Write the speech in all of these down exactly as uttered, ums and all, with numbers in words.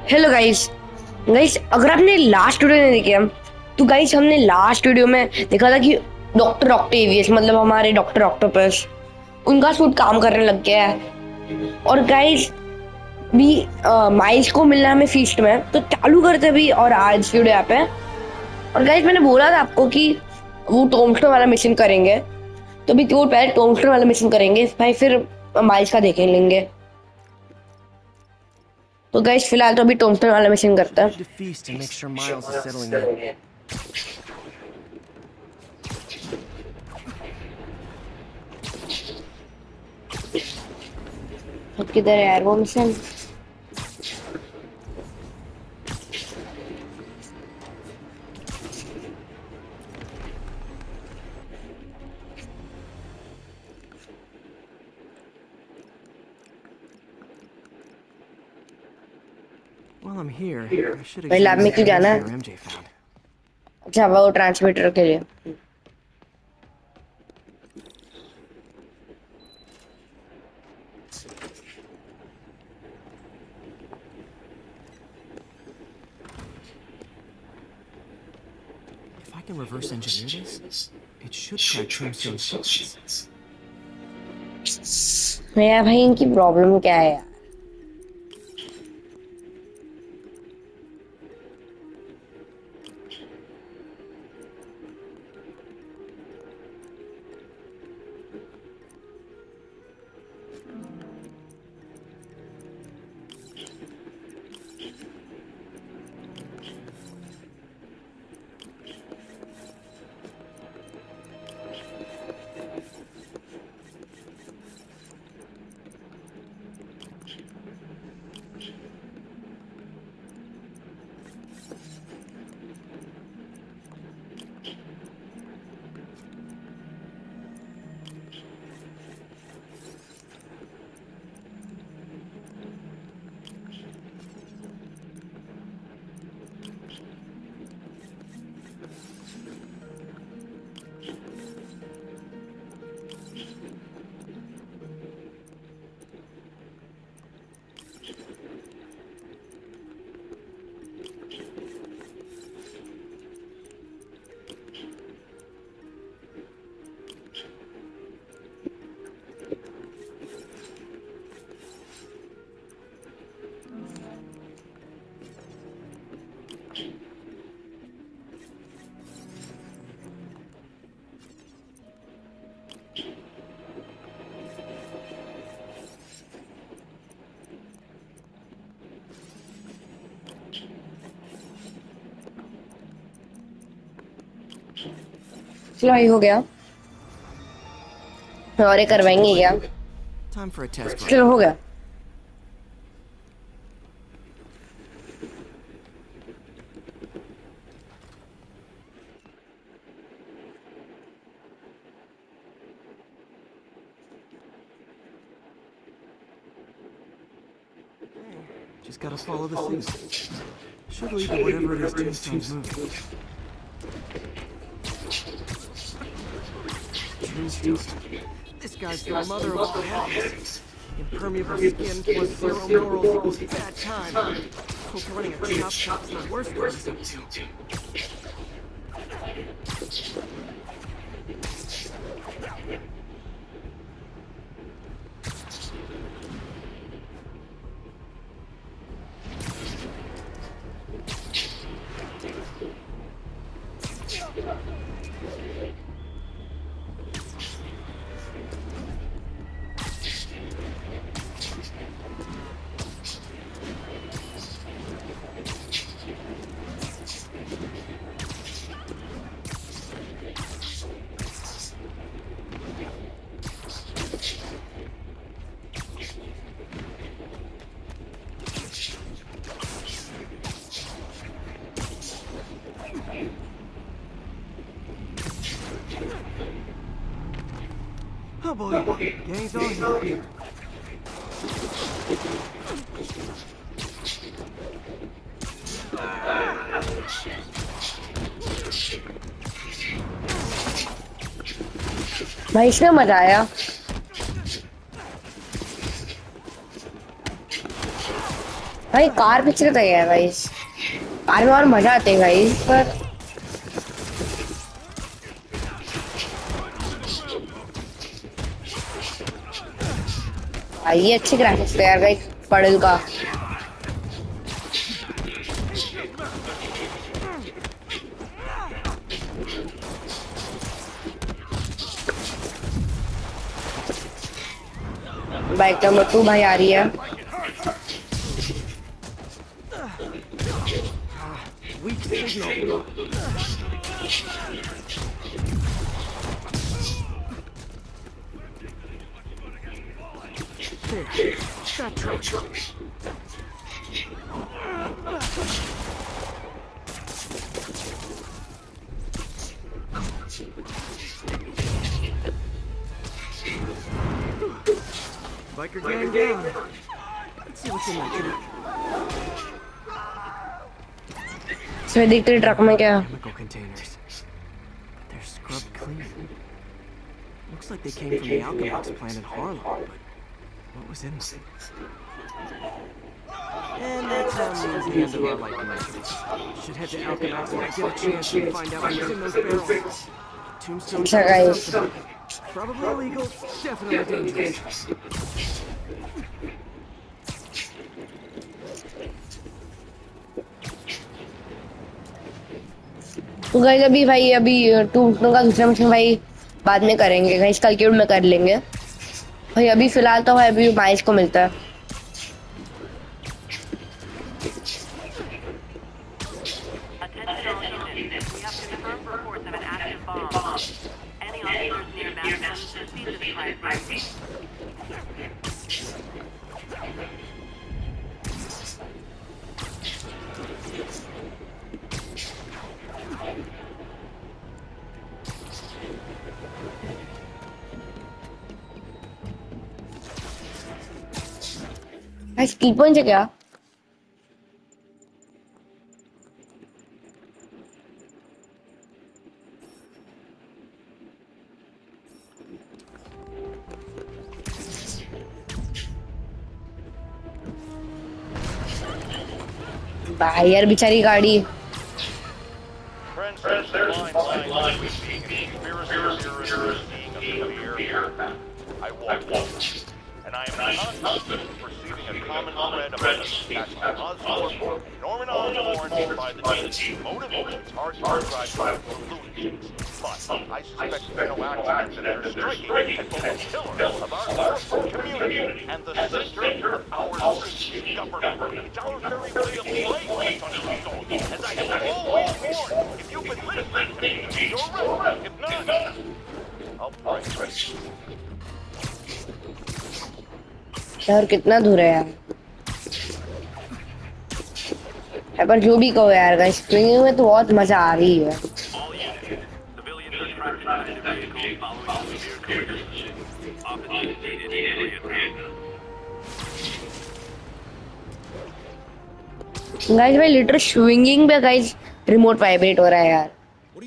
Hello guys. Guys अगर आपने last video नहीं देखी हम तो गाइस हमने लास्ट वीडियो में देखा था कि डॉक्टर ऑक्टेवियस मतलब हमारे डॉक्टर ऑक्टोपस उनका सूट काम करने लग गया है। और गाइस भी माइल्स को मिलना है हमें फीस्ट में, तो चालू करते भी और आज वीडियो यहाँ पे। और गाइस मैंने बोला था आपको कि वो टोम्बस्टोन वाला मिशन करेंगे, तो भी वो पहले टोम्बस्टोन वाला मिशन करेंगे भाई, फिर माइल्स का देख लेंगे। तो गाइस फिलहाल तो अभी टोम्बस्टोन वाला मिशन करता है। अब किधर है यार वो mission? While I'm here, I should भाई लैब examine में the क्यों जाना transmitter है? M J found. अच्छा वो ट्रांसमीटर के लिए। If I can reverse engineer this, it should crack Tombstone's secrets. मेरा भाई इनकी प्रॉब्लम क्या है यार? चलो ये हो गया, और ये करवाएंगे क्या? Time for a test run. चलो हो गया। Just gotta follow the suit. Should lead to whatever it is Tombstone's moving. Tombstone. This guy's the mother of all headaches. Impermeable skin plus zero morals equals bad time. Hope running a chop shop's the worst one he's up to. Oh boy, gang's on here. भाई इसने मजा आया। भाई car picture तो है guys, car में और मजा आते हैं गाइस। पर भाई ये अच्छे ग्राफिक्स थे यार गाइस पडल का। बाइक नंबर टू भाई आ रही है। Weak signal. There. That truck. Biker gang down. Let's see what's in that truck. इसमें देखते हैं ट्रक में क्या। Chemical containers. They're scrubbed clean. Looks like they came from the Alchemax plant in Harlem, but what was in them? And that uh, means the end of our light mission. Should head to Alchemax when I get a chance to find out what's in those barrels. Tombstone अच्छा guys, probably illegal, definitely dangerous. तो guys अभी भाई अभी टूटने का दूसरा mission भाई बाद में करेंगे गाइस, कल के में कर लेंगे भाई। अभी फिलहाल तो भाई अभी माइस को मिलता है। भाई स्किल पॉइंट है क्या? भाई यार बेचारी गाड़ी। And I am constantly perceiving a common thread of evidence attaching Osborn, Norman Osborn, by the D C. Motive is hard to describe with conclusions, but I suspect there are no accidents that are striking at both the pillar of our social community and the center of our city's government. It's our very way of life, Thunderstone, as I have always warned. If you've been listening to me, you're right. If not, I'll break. यार कितना दूर है यार, पर जो भी कहो यार गाइस स्विंगिंग में तो बहुत मजा आ रही है। गाइस भाई लिटर स्विंगिंग पे गाइस रिमोट वाइब्रेट हो रहा है यार।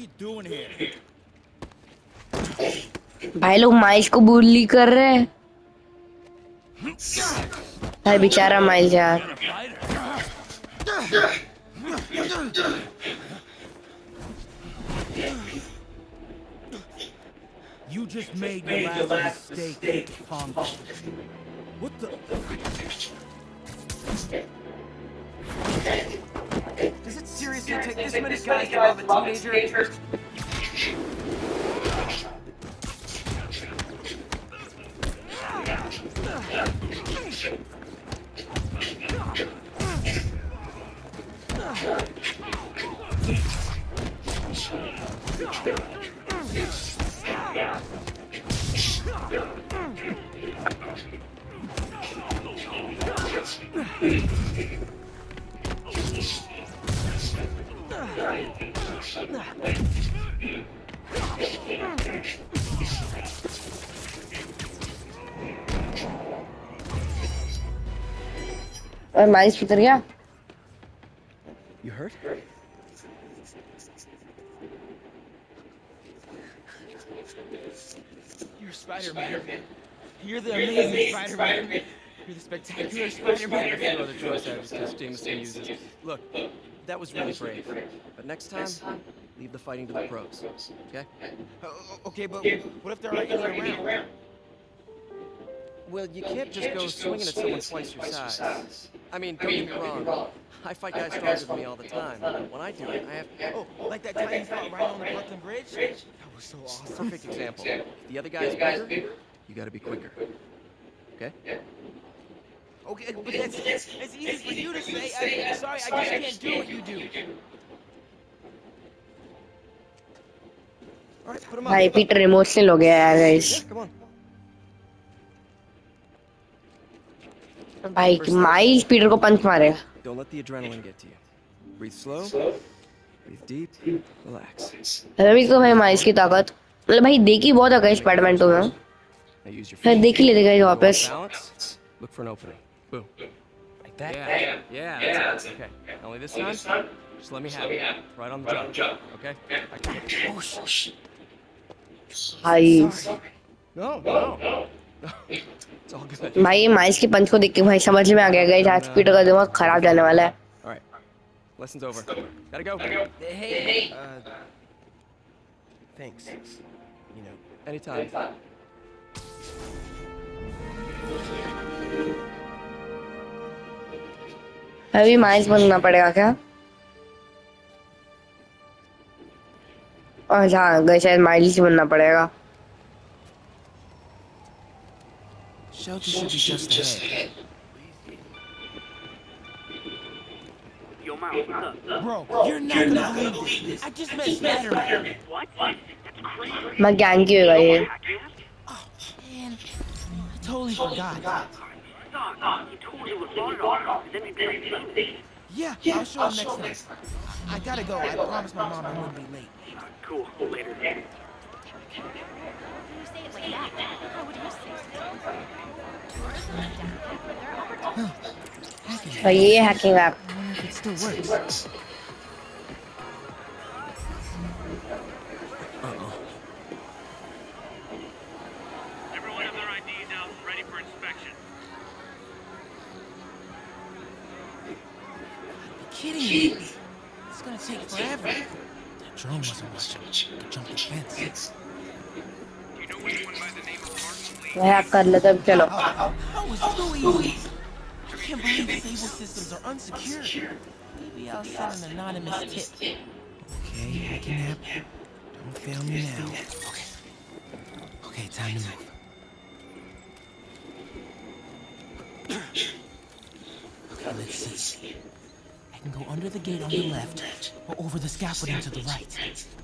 भाई लोग माइस को बुली कर रहे हैं भाई, बेचारा माइल्स यार। You just made your last mistake, Hong Kong. What the? Does it seriously take this many guys to love a teenager? और माइस उतर गया। You hurt? You're Spider-Man. You're the amazing Spider-Man. You're the spectacular Spider-Man. A few other choice adjectives Jameson uses. Look, that was really brave. But next time, leave the fighting to the pros. Okay? Uh, okay, but what if there aren't any around? Well, you can't just go swinging at someone twice your size. I mean, don't get me wrong. I fight guys stronger than me all the time. But when I do it, I have... Oh, like that time you fought Rhino on the Brooklyn Bridge? That was so awesome. Perfect example. If the other guy's bigger, you gotta be quicker. Okay? Okay, but that's, that's easy for you to say. I'm sorry, I just can't do what you do. All right, put him up. भाई Peter emotional हो गया यार guys. Yeah, come on. भाई Miles Peter को punch मारेगा. Don't let the adrenaline get to you. Breathe slow. Breathe deep. Relax. Ravi को भाई Miles की ताकत मतलब भाई देखी बहुत है गाइस स्पाइडरमैन टू में. Now use your फिर feet. देख ही लेते गाइस वापस. Balance. Look for an opening. Boom. Like that? Yeah. Yeah, that's it. Okay. Only this time, just let me have it. Right on the jump. Okay? I can get it. Oh, shit. भाई No, no. It's all good. भाई Miles की punch को देख के भाई समझ में आ गया गाइस आज पीटर का दिमाग खराब जाने वाला है. All right. Lesson's over. Gotta go. Hey, uh, thanks. You know, Anytime. अभी माइल्स बनना पड़ेगा क्या? और हाँ गाइस शायद माइल्स ही बनना पड़ेगा. shelter should be just ahead. Yo, Miles, what's up? Bro, you're not gonna believe this. I just met Spider-Man. What? That's crazy. मैं गैंग की होगा ये. Oh, man. I totally forgot. Doc, you told me it was Rondon, and then we played Sunday. Yeah, I'll show him next time. I, I gotta go. I promised my mom I wouldn't be late. Cool, later. भाई ये hacking app. I wonder if it still works. Everyone have their I Ds out, ready for inspection. Kidding me? It's gonna take forever. That drone wasn't watching. I jumped the fence. Do you know anyone by the name of Martin Lee? मैं hack कर लेता हूँ चलो. That was too easy. I can't believe Sable systems are unsecured. Maybe I'll send an anonymous tip. Okay, hacking app. Don't fail me now. Okay. Okay, time to move. Okay, let's see. I can go under the gate on the left, or over the scaffolding to the right.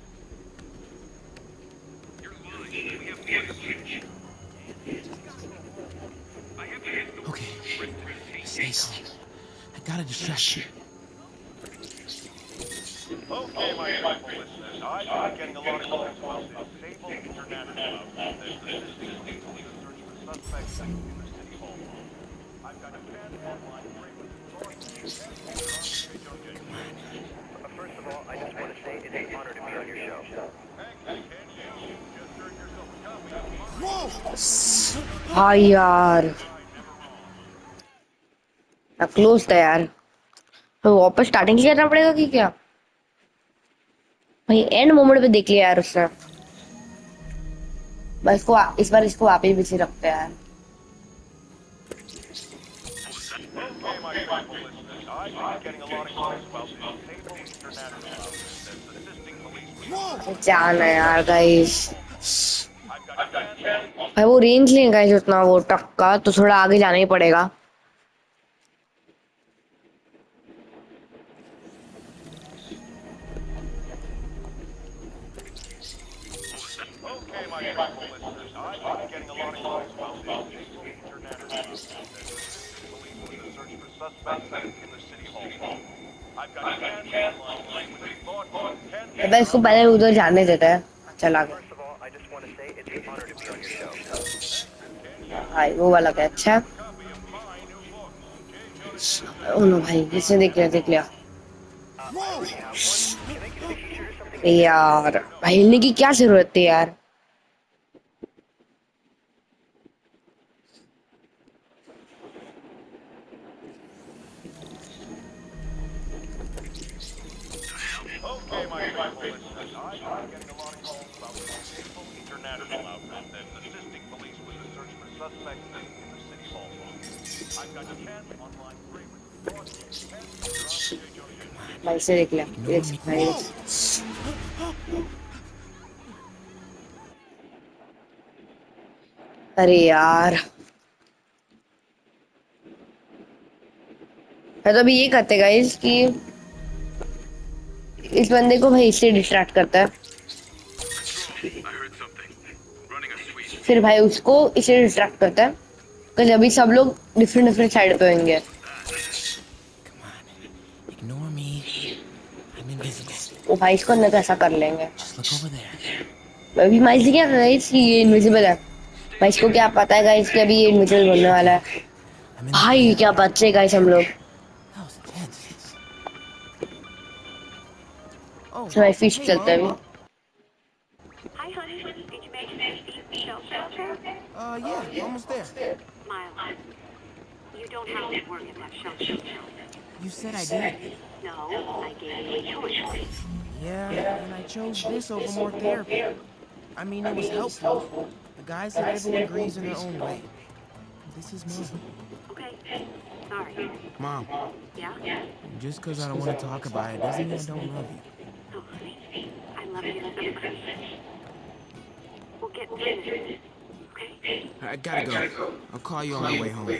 Okay, stay calm. I gotta distract you. Okay, my faithful listeners, I've been getting a lot of calls about this Sable International outfit that's assisting police search for suspects in the city hall. I've got a fan online great with stories. First of all, I just want to say it's an honor to be on your show. Thanks, Ken. You just earned yourself a copy of हाँ यार close था यार. तो वापस starting से करना पड़ेगा कि क्या? भाई एंड मोमेंट पे देख लिया यार उसने. बस इसको इस बार इसको आप ही पीछे रखते हैं यार. Okay, my faithful listeners, I've been getting a lot of calls about this Sable International outfit that's assisting police with जान है यार guys. I've got a fan भाई वो रेंज नहीं है गाइस उतना वो ट्रक का, तो थोड़ा आगे जाना ही पड़ेगा. Okay, my faithful listeners, I've been getting a lot of calls about this Sable International outfit that's assisting police with the search for suspects in the city hall. I've got a fan online with a thought ten भाई इसको पहले उधर जाने देते हैं. चला गया. First of all, I just want to say it's an honor to be on your show. भाई वो वाला क्या अच्छा. ओ नो भाई इसने देख लिया देख लिया. यार भाई हिलने की क्या जरूरत थी यार. Okay, my faithful listeners, I've been getting a lot of calls about this faithful international outfit that's assisting police with the search for suspects in the city hall. I've got Ken, online favorite. भाई से देख लिया देख भाई अरे यार मैं तो अभी ये करते गाइस कि इस बंदे को भाई इससे डिस्ट्रैक्ट करता है फिर भाई उसको इसे डिस्ट्रैक्ट करता है क्योंकि अभी सब लोग डिफरेंट डिफरेंट साइड पे होंगे वो भाई इसको अंदर कैसा कर लेंगे अभी माइस क्या गाइस कि ये इनविजिबल है भाई इसको क्या पता है गाइस कि अभी ये इनविजिबल बनने वाला है भाई क्या बच्चे गाइस हम लोग तो भाई फिश चलता है अभी Hi, honey. Did you make it to the shelf shelter? Uh, yeah, almost there. Miles, you don't have to work at that shelf shelter. You said I did. No, I gave you a choice. Yeah, and I chose this over more therapy. I mean, it was helpful. The guy said everyone agrees in their own way. This is Mom. Okay. Sorry. Mom, Yeah? just because I don't want to talk about it doesn't mean I don't love you. Oh, honey. I love you so much. We'll get through this. Okay? I gotta go. I'll call you on my way home.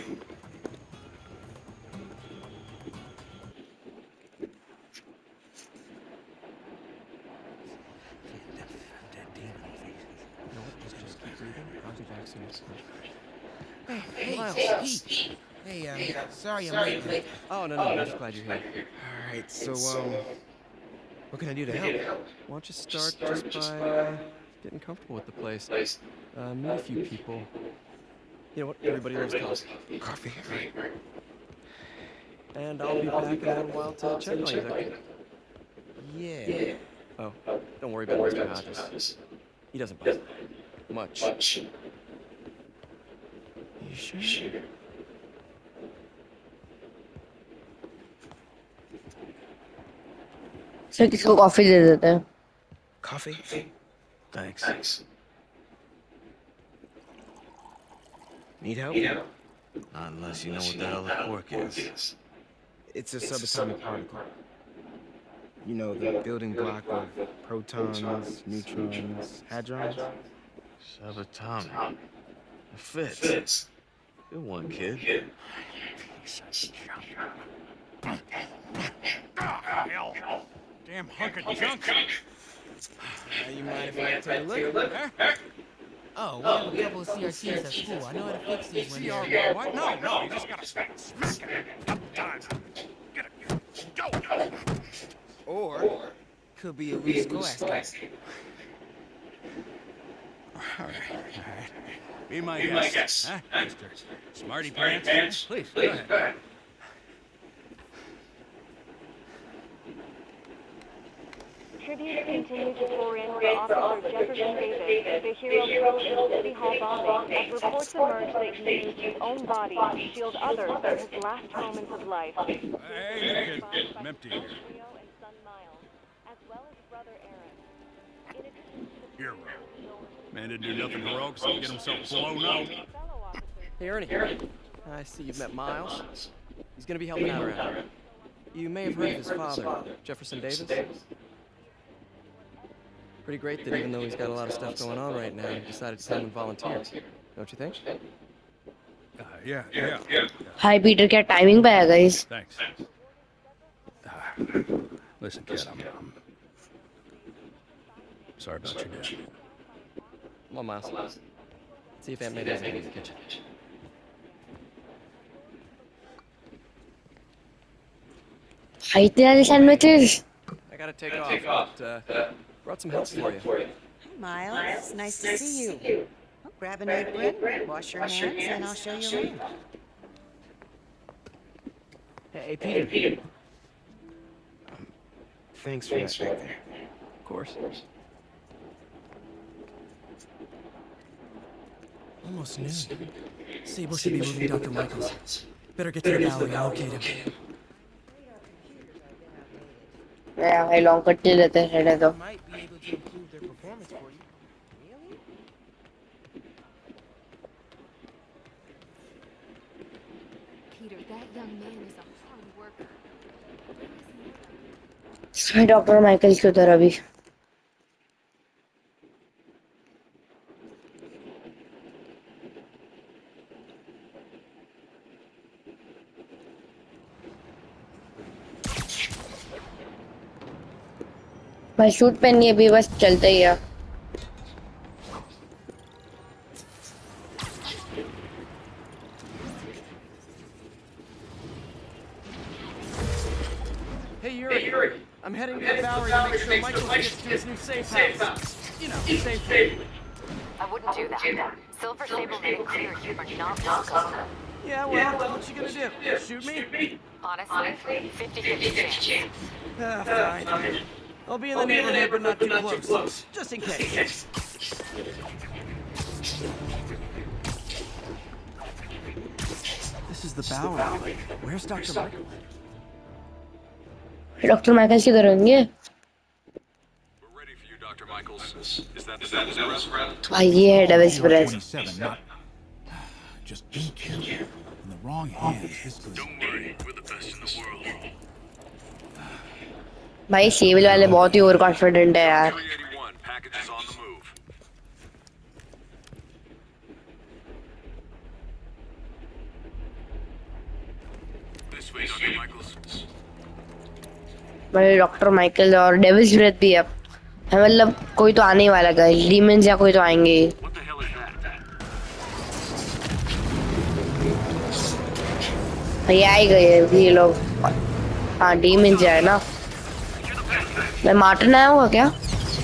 Hey, Miles, Pete. Hey, um, sorry I'm late. Oh, no, no, I'm just glad you're here. All right, so, um, what can I do to help? Why don't you start just by uh, getting comfortable with the place? Uh, meet a few people. You know what? Everybody loves coffee. Coffee, right, right. And I'll be back in a little while to check on you. Is that good? Yeah. Oh, don't worry about Mister Hodges. He doesn't bother much. You sure? Sir किसको coffee दे देते हैं Coffee? Thanks. Need help? Not unless you know what the hell the quark is. It's a subatomic particle. You know, the building block of protons, neutrons, hadrons. Subatomic. It fits. Good one, kid. Hell. Damn hunk of junk. Uh, you mind if I take a look? Huh? Oh, we have a couple of C R Ts at school. I know how to fix these when C R they're... what? No, no, you just gotta smack it a couple times. Get it. Go. Or, could be a loose coax. All right, all right. Be my guest, huh, Mister Smarty Pants? Please, go ahead. Tributes continue to pour in for Officer Jefferson Davis, the hero killed in City Hall bombing, as reports emerge that he used his own body to shield others in his last moments of life. Hey, kid, I'm empty here. Rio and son Miles, as well as brother Aaron. In addition to the Hero. Man didn't do nothing heroic, so get himself blown up. fellow officers, Hey, Ernie. I see you've met Miles. He's gonna be helping out around. You may have heard of his father, Jefferson Davis. Pretty great that even though he's got a lot of stuff going on right now, he decided to come and volunteer. Don't you think? Uh, yeah, yeah, yeah. Hi Peter क्या timing पे है guys Thanks. Uh, listen, kid, I'm, I'm sorry about your dad. Come on, Miles. See if Aunt May's in the kitchen. Hi तेरे sandwiches I gotta take off, but uh, brought some help for you. Hi, Miles. Nice to see you. Oh, grab an apron, wash your hands, and I'll show you around. Hey, hey Peter. Um, thanks for that back there. Of course. Almost noon. Sable should be moving Doctor Michaels. Better get to the gallery, allocate him. Yeah, भाई long कट्टे रहते हैं रहने तो. Might be able to improve their performance for you. Really? Peter, that young man is a hard worker. मैं doctor Michael की उधर अभी. भाई शूट पेन ये भी बस चलता ही है. Hey, Yuri. I'm heading to the Bowery to make sure Michael gets to his new safe house. You know, safely. I wouldn't do that. Silver Sable made it clear you are not welcome. Yeah, well, what you gonna do? Shoot me? Honestly, fifty fifty chance. Ah, fine. I'll be in the neighborhood, but not too close. Just in case. This is the Bowery. Where's Doctor Michael? Doctor Michael की उधर होंगे. तो भाई ये है Devil's Breath. Just be careful. In the wrong hands, this goes. Don't worry, we're the best in the world. भाई सेविल वाले बहुत ही ओवर कॉन्फिडेंट है यार. भाई डॉक्टर माइकल और डेविल्स ब्रेथ भी है. मतलब कोई तो आने वाला है. डीमंस या कोई तो आएंगे. भाई आ ही गए ये लोग. हाँ डीमंस है ना. मैं मार्टिन आया हुआ क्या?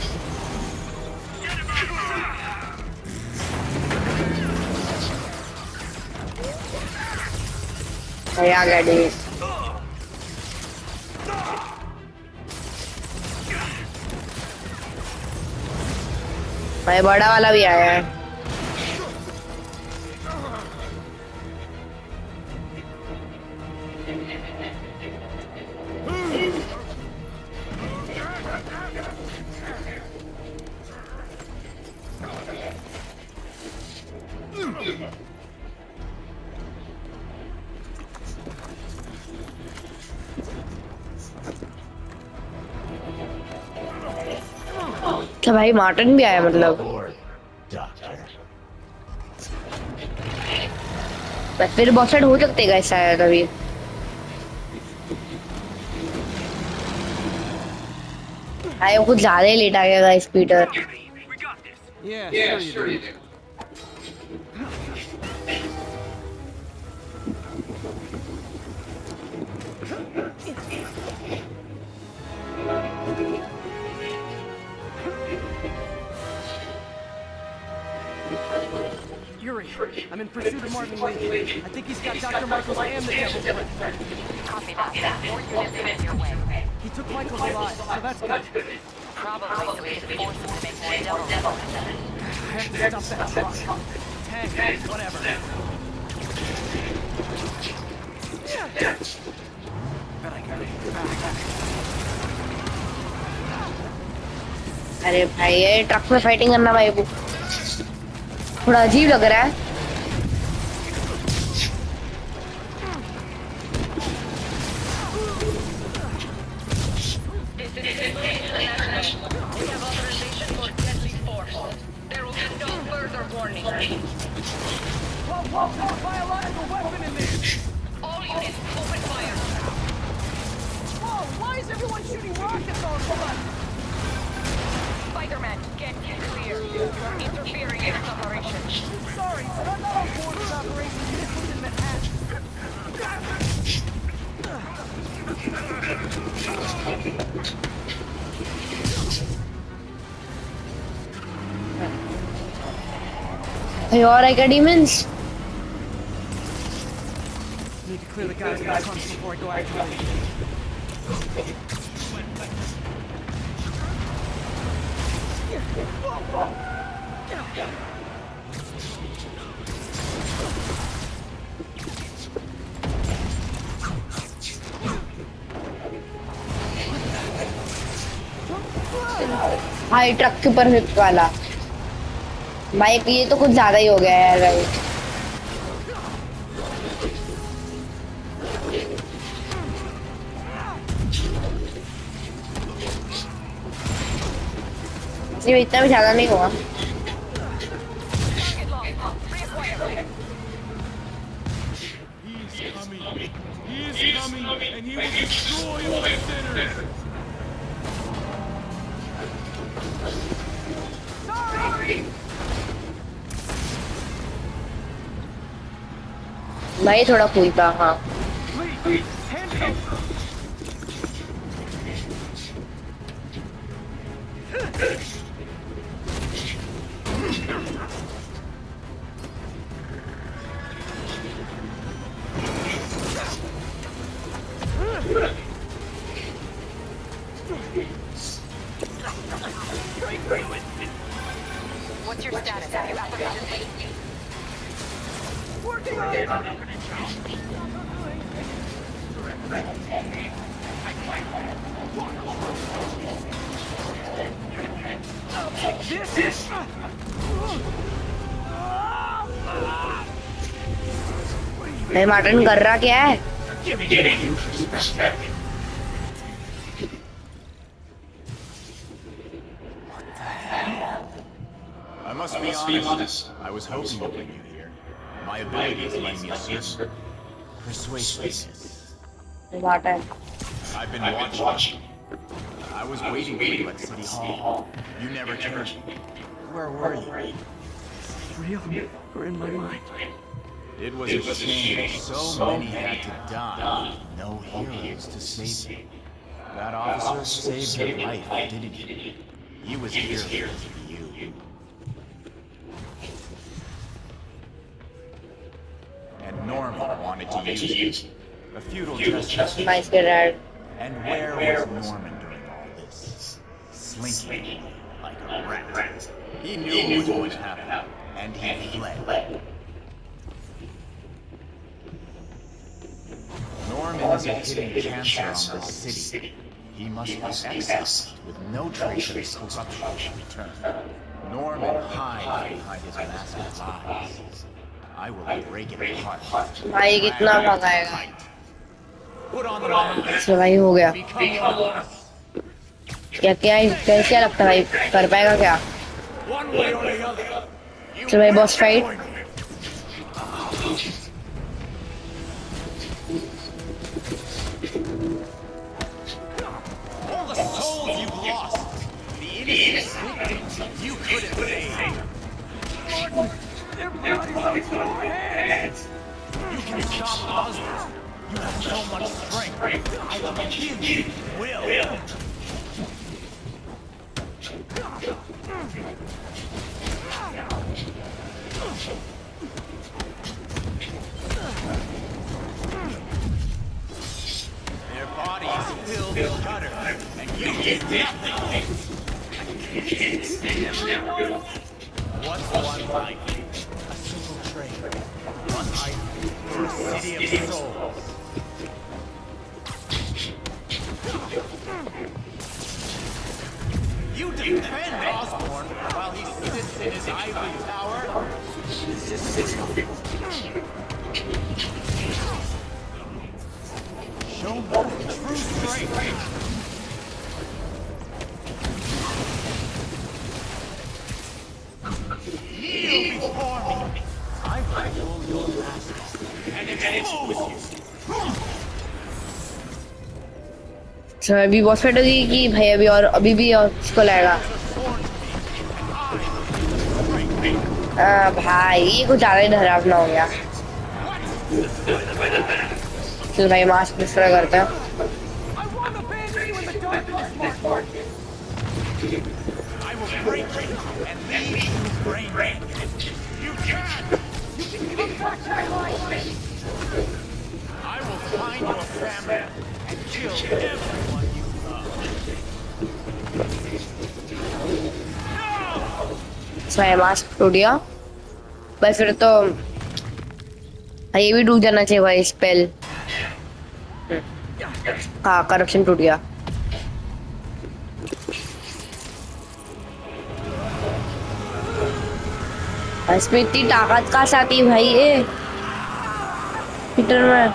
भाई आ गया डीमंस. भाई बड़ा वाला भी आया है. क्या भाई मार्टिन भी आया मतलब. फिर बहुत सारे हो सकते हैं शायद अभी. भाई वो कुछ ज्यादा ही लेट आ गया guys Peter. Yeah, yeah, sure you do. Yuri, I'm in pursuit of Martin Lee. I think he's got Doctor Michaels and the Devil's Breath. Copy that. More units headed your way. He took Michaels alive, so that's good. Probably so we can force him to make more Devil. I have to stop that truck. Tank, whatever. Bet I can make it back. अरे भाई ये truck में fighting करना भाई को थोड़ा अजीब लग रहा है. Why is everyone shooting rockets on us? Spider-Man, get clear. You're interfering in this operation. Sorry, but I'm not on board with Operation Missiles in Manhattan. Hey, alright, demons. Need to clear the guys in the tunnels before I go after them. High truck के ऊपर hit वाला भाई, ये तो कुछ ज्यादा ही हो गया है यार। ये इतना भी ज्यादा नहीं हुआ। भाई थोड़ा कूल था। हाँ What's your status? Have you apprehended? Working on it! This? भाई मार्टिन कर रहा क्या है? I must be honest. I was hoping to bring you here. My abilities lend me a certain persuasiveness. I've been watching. I was waiting for you at City Hall. You never came. Where were you? Real or in my mind? It was a shame. So many had to die. No heroes to save them. That officer saved your life, didn't he? He was here because of you. And Norman wanted to use it. A futile gesture. Nice, Gerard. And where was Norman during all this? Slinking like a rat. He knew what was going to happen, and he fled. Norman is a hidden cancer on this city. He must be exiled with no trace of corruption to return. Norman hides behind his mask of lies. I will break it apart. भाई कितना भगाएगा? सही हो गया। क्या क्या कैसे लगता है भाई? कर पाएगा क्या? चलो भाई boss fight. All the souls you've lost, the innocent victims you couldn't save. Their bodies are in your hands! You can stop Osborn. You have so much strength. I will give you will. Their bodies filled with gutter, and you did nothing. What's one life? A single trade. One life for a city of souls. You defend Osborn while he sits in his ivory tower? Show me true strength. Kneel before me. I will rule your master and expose you. तो अभी boss fight होगी कि भाई अभी और अभी भी और उसको लाएगा। भाई ये कुछ ज्यादा ही डरावना हो गया। चल भाई मास्क डिस्ट्रॉय करते हैं। भाई मास्क टूट गया। बस फिर तो ये भी टूट जाना चाहिए भाई स्पेल। हाँ करप्शन टूट गया। इसमें इतनी ताकत का साथ ही भाई ये पीटर में।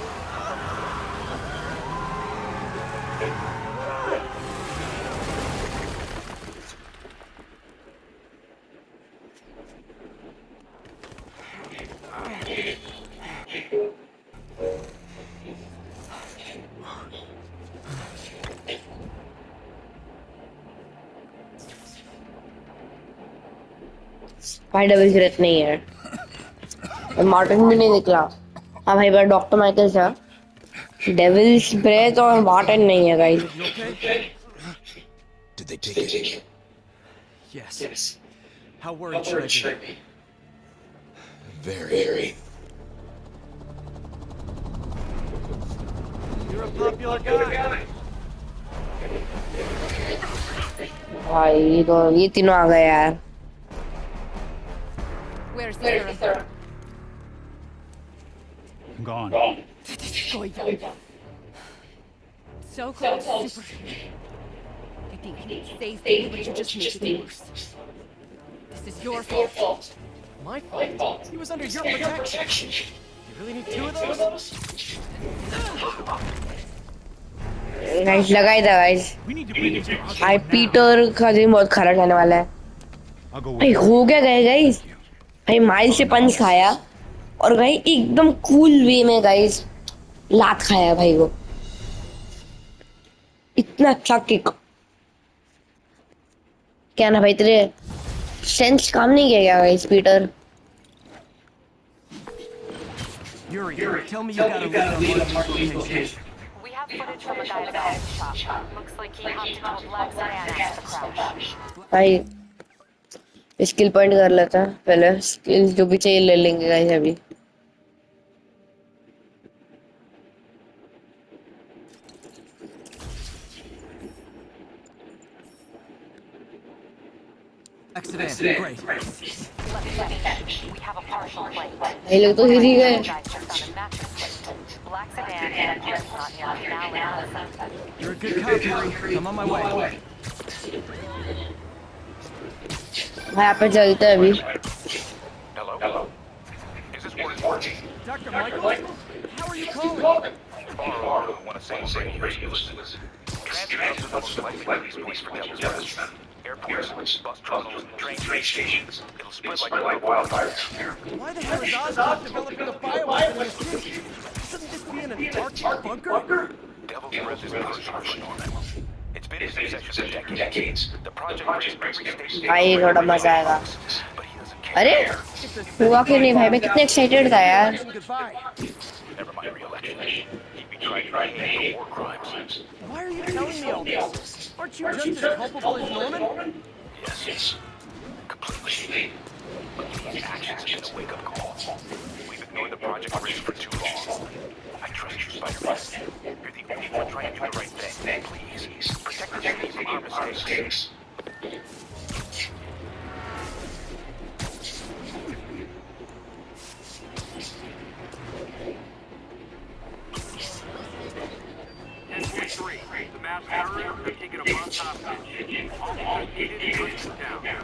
भाई डबल जरूरत नहीं है। मार्टिन भी नहीं निकला। हाँ भाई बार डॉक्टर माइकल था। डेविल्स ब्रेथ और मार्टिन नहीं है guys. Did they take it? Yes. Yes. How worried should I be? Very. Very. You're a popular guy. भाई ये तो ये तीनों आ गए यार। Where's the serum? Gone. So close, super. I think he saves me, but you just make it worse. This is your fault. My fault? He was under your protection. You really need two of those? Guys लगाई था guys. भाई Peter का दिन बहुत खराब जाने वाला है। भाई हो क्या गए गाइस? भाई माइल से पंच खाया और भाई एकदम कूल वे में गाइस लात खाया भाई वो। इतना अच्छा किक। क्या ना भाई तेरे सेंस काम नहीं किया guys Peter. Yuri, Yuri, tell me you got a lead on Martin's location. We have footage from a guy at a coffee shop. Looks like he hopped into a black sedan after the crash. भाई skill point कर लेता है पहले। Skill जो भी चाहिए ले लेंगे गाइस अभी। Accident. Great. We have a partial plate. ये लोग तो हिल ही गए। Black sedan and a not here. Now in. You're a good cop, Yuri. I'm on my way. भाई यहाँ पे चलते हैं अभी। Hello? Hello? Is this working? Doctor Michael? How are you calling? Far over, want to say something here is useless. Transfer up to the most likely release points for Devil's Breath. Airports, bus terminals, train stations. It'll spread like wildfire down here. Why the hell is Oscorp developing a bioweapon in the city? Shouldn't this be in an Arctic bunker? Devil's Breath is personal for Norman. It's been in possession for decades. The project reaches every state. भाई थोड़ा मजा आएगा। अरे हुआ क्यों नहीं भाई? मैं कितने एक्साइटेड था यार। Never mind re-election. He'd be trying to pay for war crimes. Why are you telling me all this? Aren't you just as culpable as Norman? Yes, yes. Completely. But these actions have been a wake-up call. We've ignored the project risk for too long. I trust you, Spider-Man. You're the only one trying to do the right thing. Please, protect the city from our mistakes. three, the mass terrorists have taken a bus hostage. All defeated and hunted down.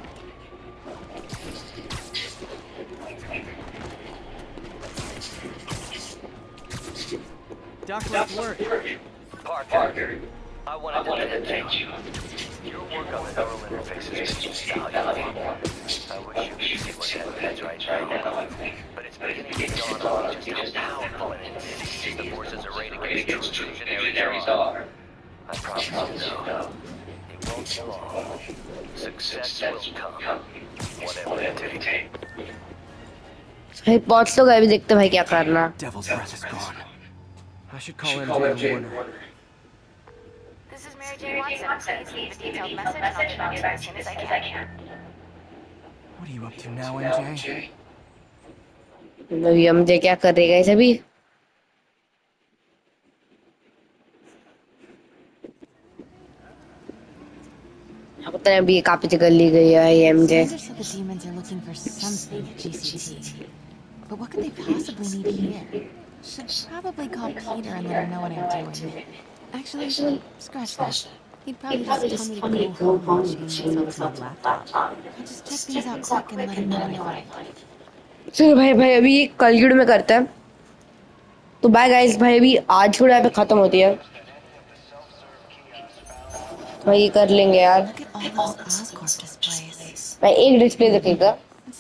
Doc, let's work. Parker, I wanted to dedicate you. Your work on the neural interfaces is valuable. I wish you could see what happens right now. But it's beginning to dawn on me just how powerful and insane the forces arrayed against true visionaries are. I promise you no. It won't be long. Success will come. Whatever it takes. भाई पहुंच तो गए भी देखते भाई क्या करना। Devil's Breath is gone. I should call M J and warn her. This is Mary Jane Watson. Please leave a detailed message and I'll get back to you as soon as I can. What are you up to now, M J? मतलब ये MJ क्या कर रही है guys अभी? पता नहीं अभी काफी जगह ली गई है ये MJ. The demons are looking for something at G C T. But what could they possibly need here? Should probably call Peter and let him know what I'm doing. Actually, scratch that. He'd probably just tell me to go home and change myself to my laptop. I'll just check things out quick and let him know when I find. चलो भाई भाई अभी कल की video में करते हैं। तो बाय गाइस भाई, अभी आज की वीडियो पे खत्म होती है। भाई ये कर लेंगे यार। भाई एक डिस्प्ले दिखेगा।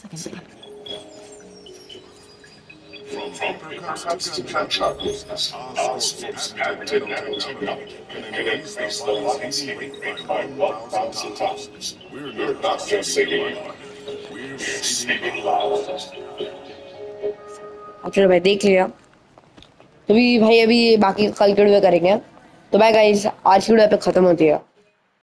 चलो भाई देख लिया। तो भी भाई अभी बाकी कल की वीडियो करेंगे। तो बाय गाइस, आज की वीडियो पे खत्म होती है।